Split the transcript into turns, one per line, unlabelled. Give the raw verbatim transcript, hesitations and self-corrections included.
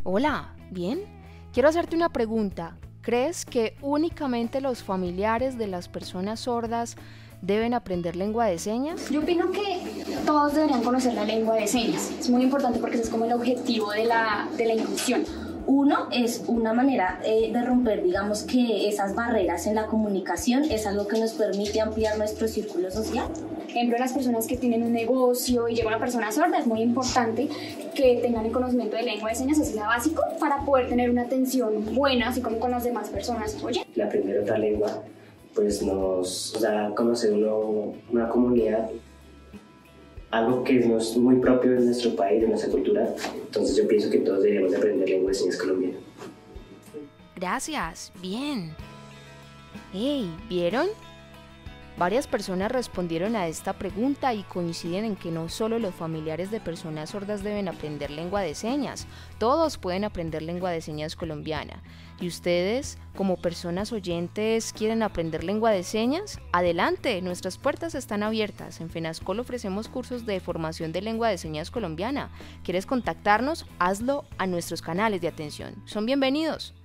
Hola, ¿bien? Quiero hacerte una pregunta. ¿Crees que únicamente los familiares de las personas sordas deben aprender lengua de señas?
Yo opino que todos deberían conocer la lengua de señas. Es muy importante porque ese es como el objetivo de la, de la inclusión.
Uno, es una manera eh, de romper, digamos, que esas barreras en la comunicación es algo que nos permite ampliar nuestro círculo social.
Por ejemplo, las personas que tienen un negocio y llega una persona sorda, es muy importante que tengan el conocimiento de lengua de señas, así sea básico, para poder tener una atención buena, así como con las demás personas. Oye.
El aprender otra lengua, pues nos da a conocer uno, una comunidad, algo que no es muy propio de nuestro país, de nuestra cultura. Entonces yo pienso que todos deberíamos aprender lengua de señas colombiana.
Gracias, bien. Hey, ¿vieron? Varias personas respondieron a esta pregunta y coinciden en que no solo los familiares de personas sordas deben aprender lengua de señas, todos pueden aprender lengua de señas colombiana. ¿Y ustedes, como personas oyentes, quieren aprender lengua de señas? Adelante, nuestras puertas están abiertas. En FENASCOL ofrecemos cursos de formación de lengua de señas colombiana. ¿Quieres contactarnos? Hazlo a nuestros canales de atención. Son bienvenidos.